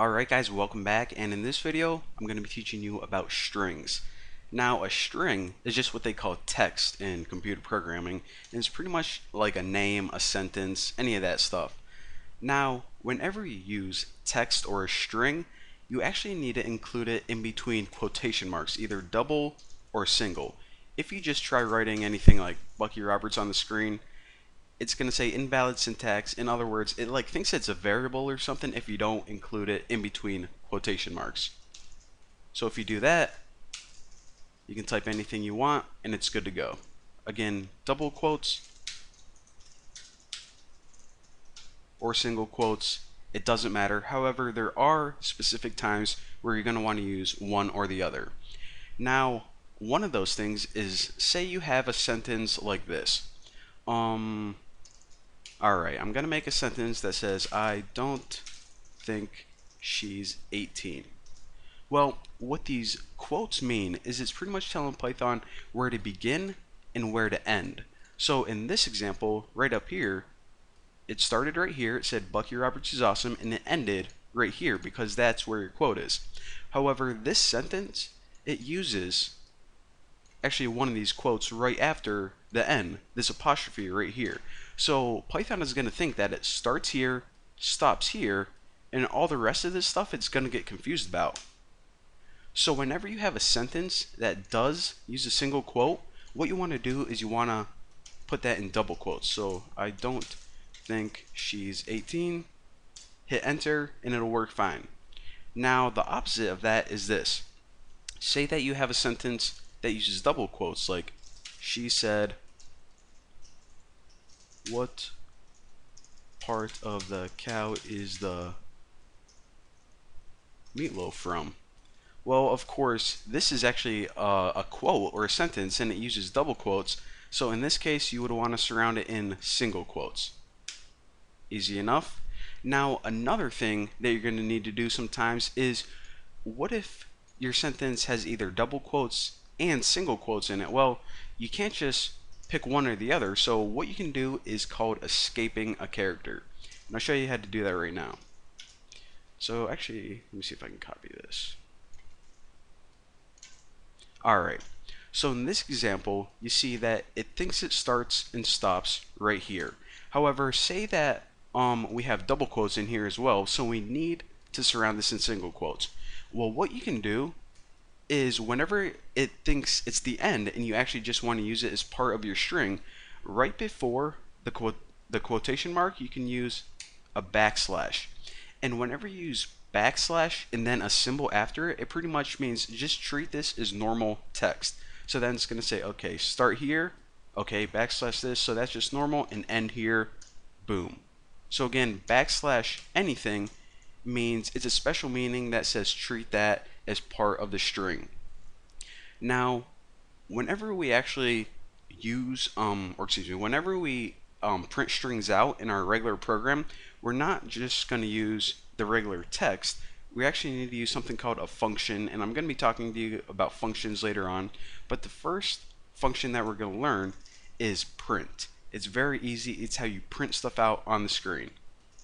Alright guys, welcome back, and in this video I'm going to be teaching you about strings. Now a string is just what they call text in computer programming, and it's pretty much like a name, a sentence, any of that stuff. Now whenever you use text or a string, you actually need to include it in between quotation marks, either double or single. If you just try writing anything like Bucky Roberts on the screen, it's going to say invalid syntax. In other words, it like thinks it's a variable or something if you don't include it in between quotation marks. So if you do that, you can type anything you want and it's good to go. Again, double quotes or single quotes, it doesn't matter. However, there are specific times where you're going to want to use one or the other. Now, one of those things is, say you have a sentence like this. Alright, I'm going to make a sentence that says, I don't think she's 18. Well, what these quotes mean is it's pretty much telling Python where to begin and where to end. So in this example, right up here, it started right here, it said Bucky Roberts is awesome, and it ended right here because that's where your quote is. However, this sentence, it uses actually one of these quotes right after the end, this apostrophe right here. So Python is going to think that it starts here, stops here, and all the rest of this stuff it's going to get confused about. So whenever you have a sentence that does use a single quote, what you want to do is you want to put that in double quotes. So I don't think she's 18, hit enter, and it'll work fine. Now the opposite of that is this. Say that you have a sentence that uses double quotes, like she said, what part of the cow is the meatloaf from? Well, of course, this is actually a quote or a sentence, and it uses double quotes. So in this case, you would want to surround it in single quotes. Easy enough. Now, another thing that you're going to need to do sometimes is, what if your sentence has either double quotes and single quotes in it? Well, you can't just pick one or the other. So what you can do is called escaping a character. And I'll show you how to do that right now. So actually, let me see if I can copy this. Alright, so in this example, you see that it thinks it starts and stops right here. However, say that we have double quotes in here as well, so we need to surround this in single quotes. Well, what you can do is whenever it thinks it's the end and you actually just want to use it as part of your string, right before the quotation mark, you can use a backslash. And whenever you use backslash and then a symbol after it, it pretty much means just treat this as normal text. So then it's going to say, okay, start here, okay, backslash this, so that's just normal, and end here, boom. So again, backslash anything means it's a special meaning that says treat that as part of the string. Now, whenever we actually use, whenever we print strings out in our regular program, we're not just going to use the regular text. We actually need to use something called a function, and I'm going to be talking to you about functions later on. But the first function that we're going to learn is print. It's very easy. It's how you print stuff out on the screen.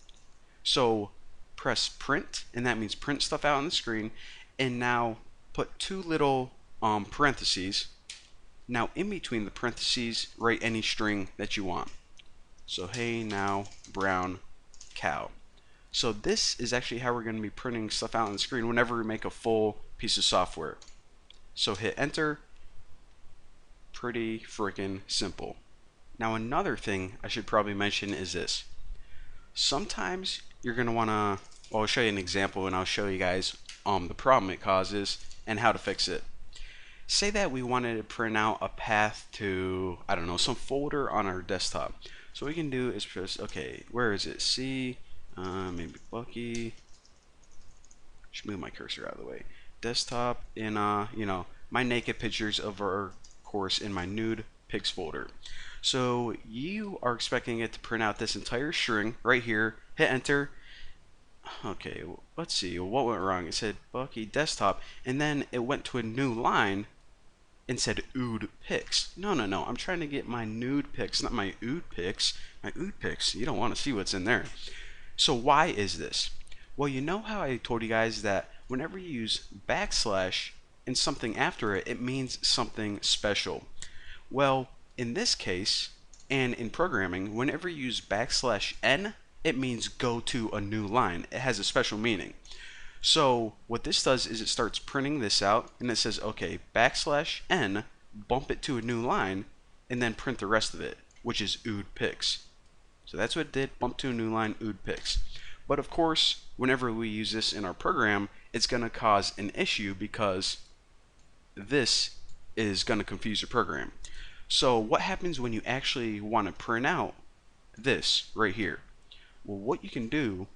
So press print, and that means print stuff out on the screen. And now put two little parentheses. Now in between the parentheses, write any string that you want. So hey now brown cow. So this is actually how we're going to be printing stuff out on the screen whenever we make a full piece of software. So hit enter. Pretty freaking simple. Now another thing I should probably mention is this. Sometimes you're going to want to, well, I'll show you an example and I'll show you guys the problem it causes and how to fix it. Say that we wanted to print out a path to, I don't know, some folder on our desktop. So what we can do is press, okay, where is it? C, maybe Bucky. Should move my cursor out of the way. Desktop in, you know, my naked pictures of our course in my nude pics folder. So you are expecting it to print out this entire string right here. Hit enter. Okay, let's see what went wrong. It said Bucky desktop, and then it went to a new line and said ood pics. No, I'm trying to get my nude pics, not my ood pics. My ood pics. You don't want to see what's in there. So why is this? Well, you know how I told you guys that whenever you use backslash and something after it, it means something special. Well, in this case, and in programming, whenever you use backslash n, it means go to a new line. It has a special meaning. So what this does is it starts printing this out, and it says, okay, backslash n, bump it to a new line, and then print the rest of it, which is ood pics. So that's what it did, bump to a new line, ood pics. But of course, whenever we use this in our program, it's going to cause an issue because this is going to confuse your program. So what happens when you actually want to print out this right here? Well, what you can do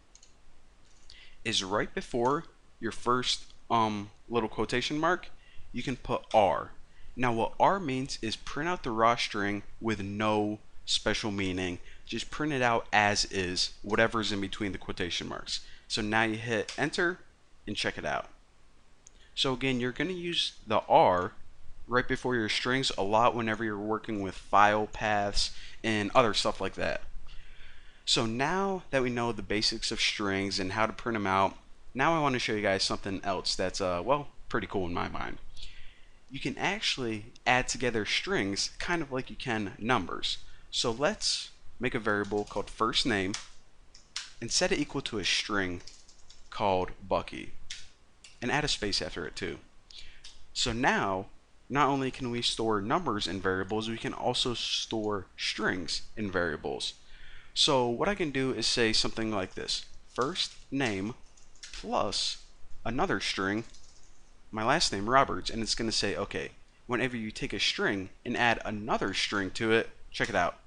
is right before your first little quotation mark, you can put R. Now what R means is print out the raw string with no special meaning. Just print it out as is, whatever's in between the quotation marks. So now you hit enter and check it out. So again, you're going to use the R right before your strings a lot whenever you're working with file paths and other stuff like that. So now that we know the basics of strings and how to print them out, now I want to show you guys something else that's well, pretty cool in my mind. You can actually add together strings kind of like you can numbers. So let's make a variable called first name and set it equal to a string called Bucky and add a space after it too. So now not only can we store numbers in variables, we can also store strings in variables. So what I can do is say something like this: first name plus another string, my last name Roberts, and it's going to say, okay, whenever you take a string and add another string to it, check it out,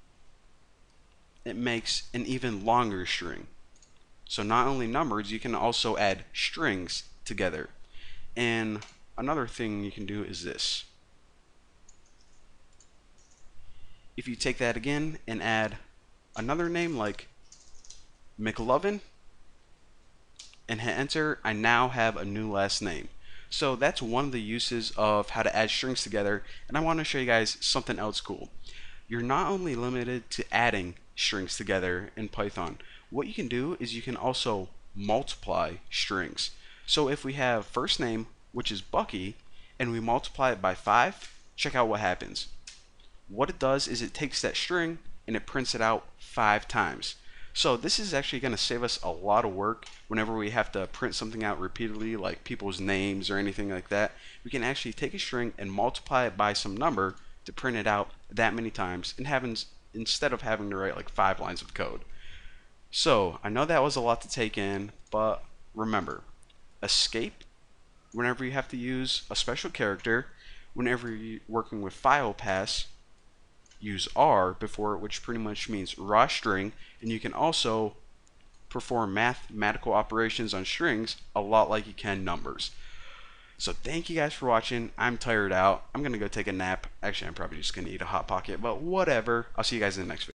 it makes an even longer string. So not only numbers, you can also add strings together. And another thing you can do is this. If you take that again and add another name like McLovin and hit enter, I now have a new last name. So that's one of the uses of how to add strings together, and I want to show you guys something else cool. You're not only limited to adding strings together in Python. What you can do is you can also multiply strings. So if we have first name, which is Bucky, and we multiply it by 5, check out what happens. What it does is it takes that string and it prints it out 5 times. So this is actually going to save us a lot of work whenever we have to print something out repeatedly, like people's names or anything like that. We can actually take a string and multiply it by some number to print it out that many times, and instead of having to write like 5 lines of code. So I know that was a lot to take in, but remember, escape whenever you have to use a special character. Whenever you're working with file paths, use R before it, which pretty much means raw string, and you can also perform mathematical operations on strings a lot like you can numbers. So thank you guys for watching. I'm tired out. I'm gonna go take a nap. Actually, I'm probably just gonna eat a hot pocket, but whatever. I'll see you guys in the next video.